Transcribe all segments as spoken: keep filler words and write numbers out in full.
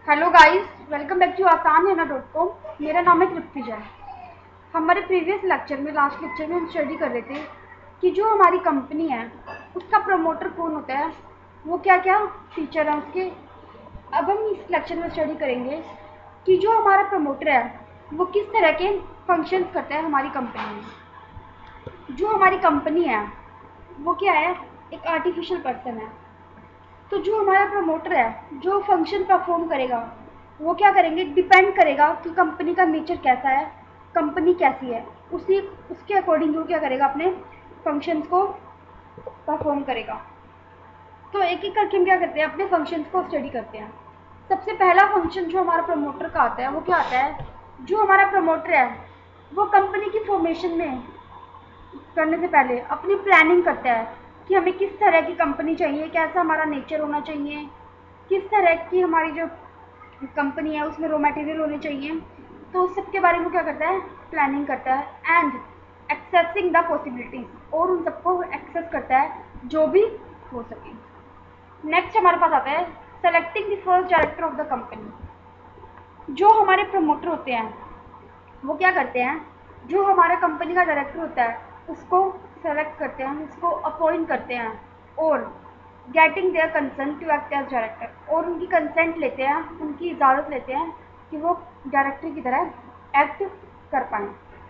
Hello guys, welcome back to आसान है ना डॉट कॉम। मेरा नाम है तृप्ति जैन। हमारे प्रीवियस लेक्चर में लास्ट लेक्चर में हम स्टडी कर रहे थे कि जो हमारी कंपनी है उसका प्रमोटर कौन होता है, वो क्या क्या फीचर हैं उसके। अब हम इस लेक्चर में स्टडी करेंगे कि जो हमारा प्रमोटर है वो किस तरह के फंक्शंस करता है हमारी कंपनी में। जो हमारी कंपनी है वो क्या है, एक आर्टिफिशियल पर्सन है। तो जो हमारा प्रमोटर है जो फंक्शन परफॉर्म करेगा वो क्या करेंगे, डिपेंड करेगा कि कंपनी का नेचर कैसा है, कंपनी कैसी है, उसी उसके अकॉर्डिंग वो क्या करेगा, अपने फंक्शंस को परफॉर्म करेगा। तो एक एक करके हम क्या करते हैं, अपने फंक्शंस को स्टडी करते हैं। सबसे पहला फंक्शन जो हमारा प्रमोटर का आता है वो क्या आता है, जो हमारा प्रमोटर है वो कंपनी की फॉर्मेशन में करने से पहले अपनी प्लानिंग करता है कि हमें किस तरह की कंपनी चाहिए, कैसा हमारा नेचर होना चाहिए, किस तरह की हमारी जो कंपनी है उसमें रॉ मटेरियल होने चाहिए। तो उस सब के बारे में क्या करता है, प्लानिंग करता है एंड एक्सेसिंग द पॉसिबिलिटीज, और उन सबको एक्सेस करता है जो भी हो सके। नेक्स्ट हमारे पास आता है selecting the first director of the company. जो हमारे प्रमोटर होते हैं वो क्या करते हैं, जो हमारा कंपनी का डायरेक्टर होता है उसको सेलेक्ट करते हैं, उसको अपॉइंट करते हैं और getting their consent to act as director, और उनकी कंसेंट लेते हैं, उनकी इजाज़त लेते हैं कि वो डायरेक्टर की तरह एक्ट कर पाएँ।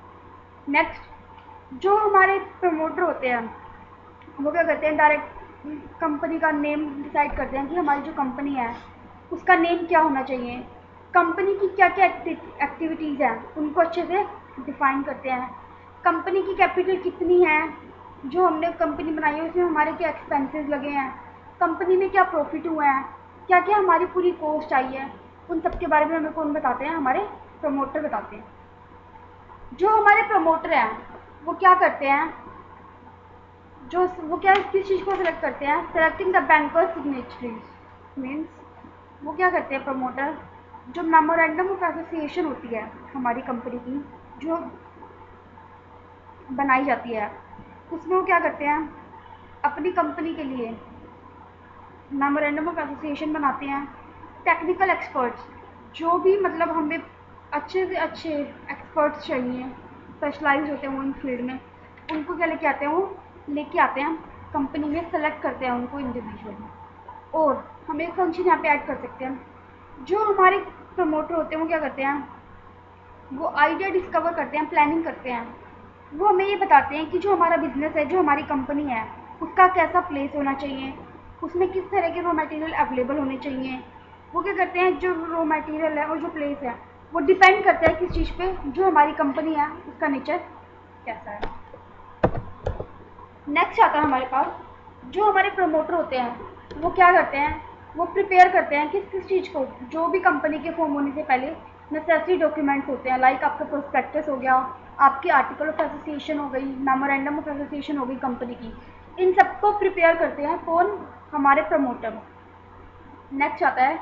नेक्स्ट जो हमारे प्रमोटर होते हैं वो क्या करते हैं, डायरेक्ट कंपनी का नेम डिसाइड करते हैं कि हमारी जो कंपनी है उसका नेम क्या होना चाहिए, कंपनी की क्या क्या एक्टिविटीज़ हैं उनको अच्छे से डिफाइन करते हैं, कंपनी की कैपिटल कितनी है, जो हमने कंपनी बनाई है उसमें हमारे क्या एक्सपेंसेस लगे हैं, कंपनी में क्या प्रॉफिट हुआ है, क्या क्या हमारी पूरी कॉस्ट आई है, उन सब के बारे में हमें कौन बताते हैं, हमारे प्रमोटर बताते हैं। जो हमारे प्रमोटर हैं वो क्या करते हैं, जो वो क्या किस चीज़ को सिलेक्ट करते हैं, selecting the banker signatories means वो क्या करते हैं प्रमोटर, जो मेमोरेंडम ऑफ एसोसिएशन होती है हमारी कंपनी की जो बनाई जाती है उसमें वो क्या करते हैं, अपनी कंपनी के लिए मेमोरेंडम ऑफ एसोसिएशन बनाते हैं। टेक्निकल एक्सपर्ट्स, जो भी मतलब हमें अच्छे से अच्छे एक्सपर्ट्स चाहिए, स्पेशलाइज होते हैं वो इन फील्ड में, उनको क्या लेके आते हैं, वो लेके आते हैं कंपनी में, सेलेक्ट करते हैं उनको इंडिविजुअली। और हम एक फंक्शन यहाँ पे ऐड कर सकते हैं, जो हमारे प्रमोटर होते हैं वो क्या करते हैं, वो आइडिया डिस्कवर करते हैं, प्लानिंग करते हैं, वो हमें ये बताते हैं कि जो हमारा बिजनेस है, जो हमारी कंपनी है उसका कैसा प्लेस होना चाहिए, उसमें किस तरह के रॉ मटेरियल अवेलेबल होने चाहिए। वो क्या करते हैं, जो रॉ मटेरियल है और जो प्लेस है वो डिपेंड करता है किस चीज़ पे, जो हमारी कंपनी है उसका नेचर कैसा है। नेक्स्ट आता है हमारे पास, जो हमारे प्रमोटर होते हैं वो क्या करते हैं, वो प्रिपेयर करते हैं किस किस चीज़ को, जो भी कंपनी के फॉर्म होने से पहले नेसेसरी डॉक्यूमेंट्स होते हैं, लाइक आपका प्रोस्पेक्टस हो गया, आपकी आर्टिकल ऑफ एसोसिएशन हो गई, मेमोरेंडम ऑफ एसोसिएशन हो गई कंपनी की, इन सबको प्रिपेयर करते हैं कौन, हमारे प्रमोटर। नेक्स्ट आता है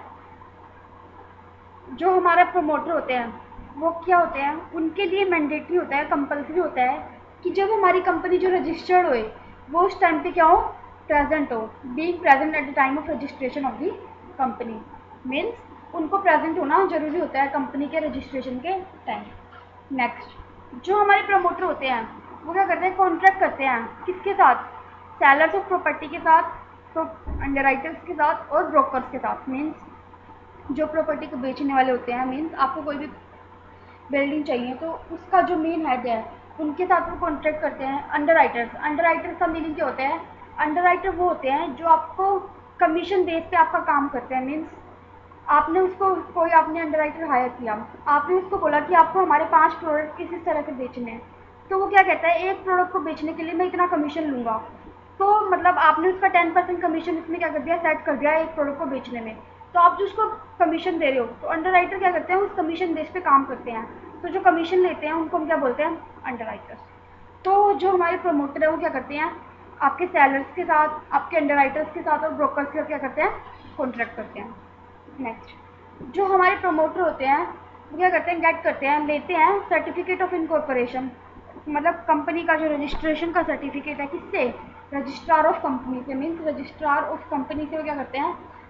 जो हमारा प्रमोटर होते हैं वो क्या होते हैं, उनके लिए मैंडेटरी होता है, कंपल्सरी होता है कि जब हमारी कंपनी जो रजिस्टर्ड होए वो उस टाइम पे क्या हो, प्रेजेंट हो, being present at the time of registration of the company means उनको प्रेजेंट होना जरूरी होता है कंपनी के रजिस्ट्रेशन के टाइम। नेक्स्ट जो हमारे प्रमोटर होते हैं वो क्या करते हैं, कॉन्ट्रैक्ट करते हैं किसके साथ, सेलर्स ऑफ प्रॉपर्टी के साथ, अंडरराइटर्स के साथ और ब्रोकर्स के साथ। मीन्स जो प्रॉपर्टी को बेचने वाले होते हैं, मीन्स आपको कोई भी बिल्डिंग चाहिए तो उसका जो मेन हेड है उनके साथ वो कॉन्ट्रैक्ट करते हैं। अंडरराइटर्स, अंडरराइटर्स का मीनिंग क्या होता है, अंडरराइटर वो होते हैं जो आपको कमीशन बेस पे आपका काम करते हैं। मीन्स आपने उसको, कोई आपने अंडरराइटर हायर किया, आपने उसको बोला कि आपको हमारे पांच प्रोडक्ट किस इस तरह से बेचने हैं, तो वो क्या कहता है, एक प्रोडक्ट को बेचने के लिए मैं इतना कमीशन लूँगा, तो मतलब आपने उसका टेन परसेंट कमीशन इसमें क्या कर दिया, सेट कर दिया एक प्रोडक्ट को बेचने में, तो आप जो उसको कमीशन दे रहे हो, तो अंडरराइटर क्या करते हैं, उस कमीशन बेस पे काम करते हैं, तो जो कमीशन लेते हैं उनको हम क्या बोलते हैं, अंडरराइटर्स। तो जो हमारे प्रमोटर है वो क्या करते हैं, आपके सेलर्स के साथ, आपके अंडरराइटर्स के साथ और ब्रोकर्स के साथ क्या करते हैं, कॉन्ट्रैक्ट करते हैं। नेक्स्ट जो हमारे प्रमोटर होते हैं वो क्या करते हैं, गेट करते हैं, लेते हैं सर्टिफिकेट ऑफ इनकॉर्पोरेशन, मतलब कंपनी का जो रजिस्ट्रेशन का सर्टिफिकेट है, किससे, रजिस्ट्रार ऑफ कंपनी से। मीन्स रजिस्ट्रार ऑफ कंपनी से वो क्या करते हैं,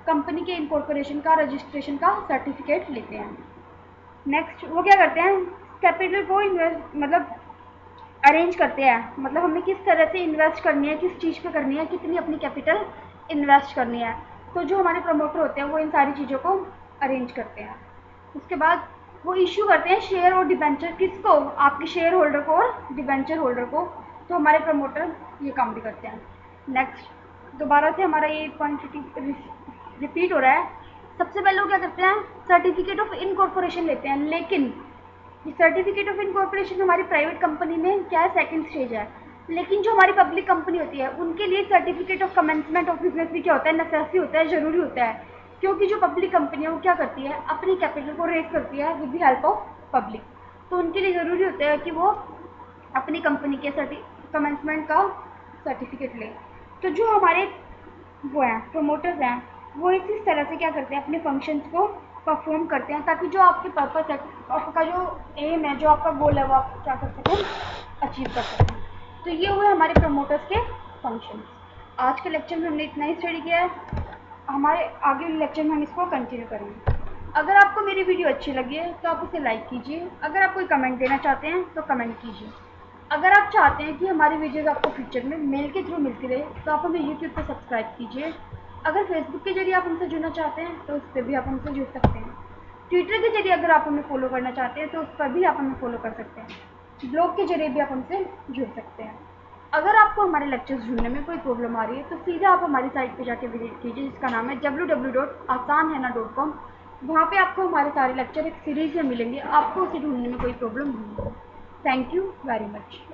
कंपनी के इनकॉर्पोरेशन का, रजिस्ट्रेशन का सर्टिफिकेट लेते हैं। नेक्स्ट वो क्या करते हैं, कैपिटल को इन्वेस्ट मतलब अरेंज करते हैं, मतलब हमें किस तरह से इन्वेस्ट करनी है, किस चीज़ पे करनी है, कितनी अपनी कैपिटल इन्वेस्ट करनी है। तो जो हमारे प्रमोटर होते हैं वो इन सारी चीज़ों को अरेंज करते हैं। उसके बाद वो इश्यू करते हैं शेयर और डिबेंचर, किसको, आपके शेयर होल्डर को और डिबेंचर होल्डर को। तो हमारे प्रमोटर ये काम भी करते हैं। नेक्स्ट दोबारा से हमारा ये पॉइंट रिपीट हो रहा है। सबसे पहले वो क्या करते हैं, सर्टिफिकेट ऑफ इनकॉर्पोरेशन लेते हैं, लेकिन ये सर्टिफिकेट ऑफ इनकॉर्पोरेशन हमारी प्राइवेट कंपनी में क्या है, सेकंड स्टेज है। लेकिन जो हमारी पब्लिक कंपनी होती है उनके लिए certificate of commencement of business भी क्या होता है, नेसेसरी होता है, ज़रूरी होता है। क्योंकि जो पब्लिक कंपनी है वो क्या करती है, अपनी कैपिटल को रेज करती है with the help of public. तो उनके लिए ज़रूरी होता है कि वो अपनी कंपनी के सर्टि कमेंसमेंट का सर्टिफिकेट लें। तो जो हमारे वो हैं प्रमोटर्स हैं वो इसी तरह से क्या करते हैं, अपने फंक्शंस को परफॉर्म करते हैं, ताकि जो आपके पर्पस है, आपका जो एम है, जो आपका गोल है, वो आप क्या कर सकें, अचीव कर सकें। तो ये हुए हमारे प्रमोटर्स के फंक्शंस। आज के लेक्चर में हमने इतना ही स्टडी किया है, हमारे आगे लेक्चर में हम इसको कंटिन्यू करेंगे। अगर आपको मेरी वीडियो अच्छी लगी है तो आप उसे लाइक कीजिए, अगर आप कोई कमेंट देना चाहते हैं तो कमेंट कीजिए। अगर आप चाहते हैं कि हमारी वीडियोज़ आपको फ्यूचर में मेल के थ्रू मिलती रहे तो आप हमें यूट्यूब पर सब्सक्राइब कीजिए। अगर फेसबुक के जरिए आप हमसे जुड़ना चाहते हैं तो उस पर भी आप हमसे जुड़ सकते हैं। ट्विटर के जरिए अगर आप हमें फॉलो करना चाहते हैं तो उस पर भी आप हमें फॉलो कर सकते हैं। ब्लॉग के जरिए भी आप हमसे जुड़ सकते हैं। अगर आपको हमारे लेक्चर्स ढूंढने में कोई प्रॉब्लम आ रही है तो सीधा आप हमारी साइट पे जाके विजिट कीजिए, जिसका नाम है डब्ल्यू डब्ल्यू डब्ल्यू डॉट आसान है ना डॉट कॉम। वहाँ पे आपको हमारे सारे लेक्चर एक सीरीज़ में मिलेंगे, आपको उसे ढूंढने में कोई प्रॉब्लम नहीं होगी। Thank you very much.